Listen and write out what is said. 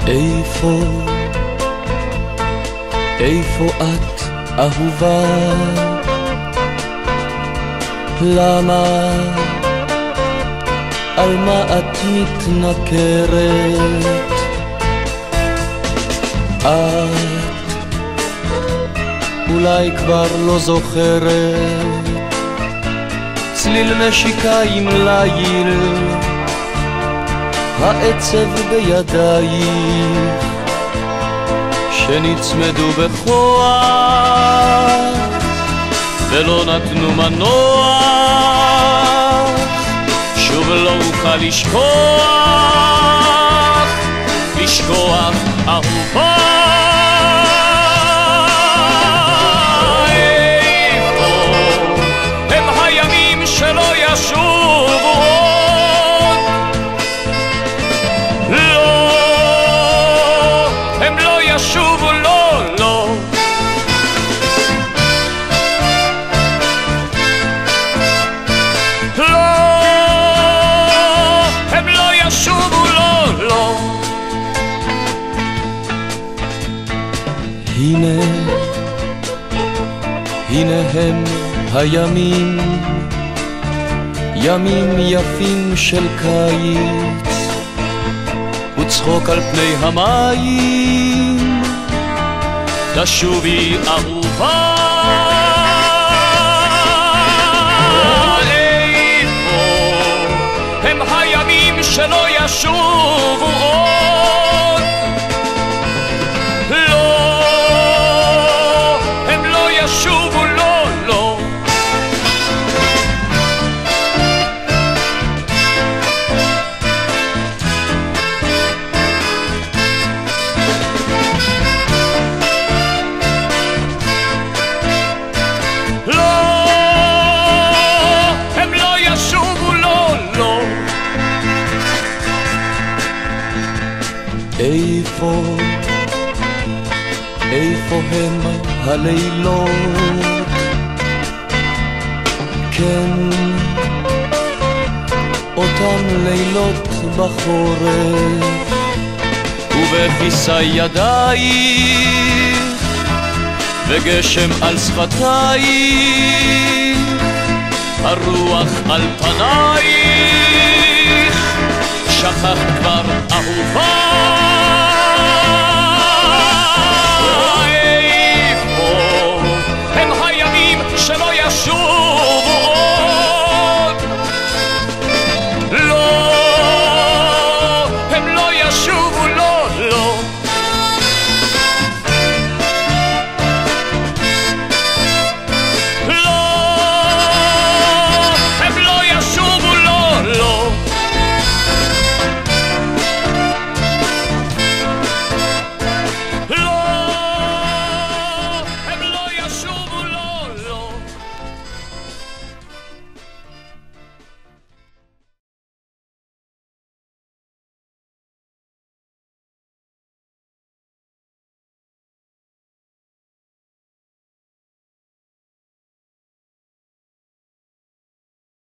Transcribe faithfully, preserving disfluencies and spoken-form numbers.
איפה, איפה את אהובה? למה, על מה את מתנכרת? את אולי כבר לא זוכרת צליל נשיקה עם ליל, העצב בידייך שנצמדו בכוח ולא נתנו מנוח. שוב לא אוכל לשכוח, לשכוח אהובה. איפה הם הימים שלא ישובו עוד? לא, הם לא ישובו, לא, לא. הנה, הנה הם הימים, ימים יפים של קיץ, וצחוק על פני המים, תשובי אהובה. איפה הם הימים שלא ישובו עוד? שובו, לא, לא. לא, הם לא ישובו, לא, לא. איפה, איפה הם הלילות? כן, אותם לילות בחורף, ובכיסי ידייך וגשם על שפתייך, הרוח על פנייך, שכחת כבר אהובה.